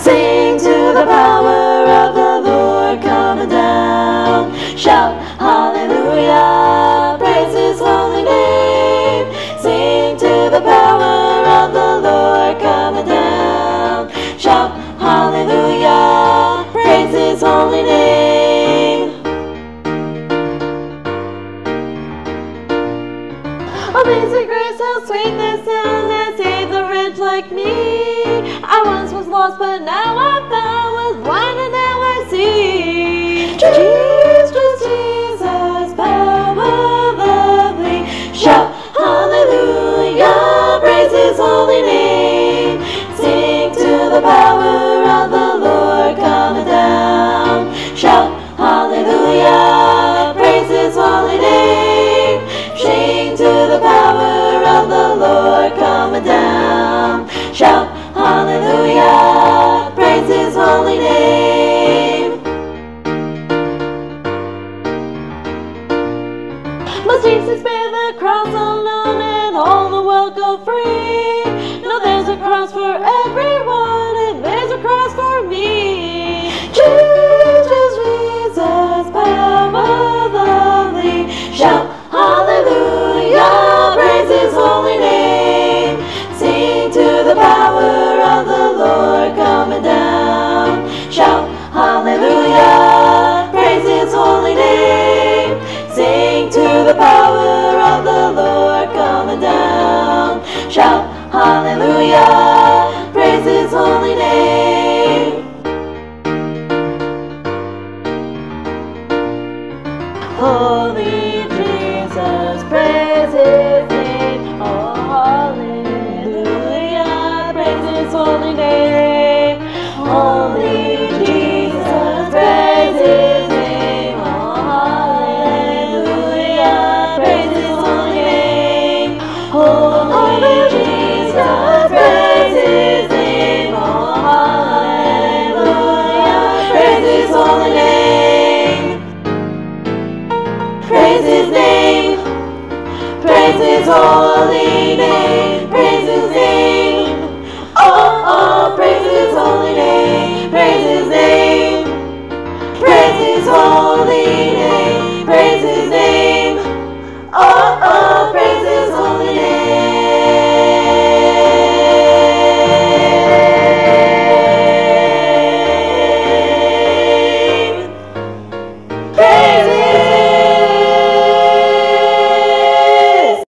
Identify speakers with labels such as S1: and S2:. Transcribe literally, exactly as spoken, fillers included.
S1: Sing to the power of the Lord coming down. Shout hallelujah, praise His holy name. Sing to the power of the Lord coming down. Shout hallelujah, praise His holy name. Amazing grace, how sweet the sound that saved the wretch like me. I once was lost, but now I'm found, was blind, and now I see. Jesus, Jesus, power lovely. Shout hallelujah, praise His holy name. Sing to the power of the Lord coming down. Shout hallelujah, praise His holy name. Sing to the power of the Lord coming down. Shout hallelujah, praise His holy name. Must Jesus bear the cross alone and all the world go free? No, there's a cross for everyone and there's a cross for me. Jesus, Jesus, power lovely. Shout hallelujah, praise His holy name. Sing to the power of the Lord coming down. Shout hallelujah, praise His holy name. Sing to the power of the Lord coming down. Shout hallelujah, praise His holy name. Holy Jesus, praise His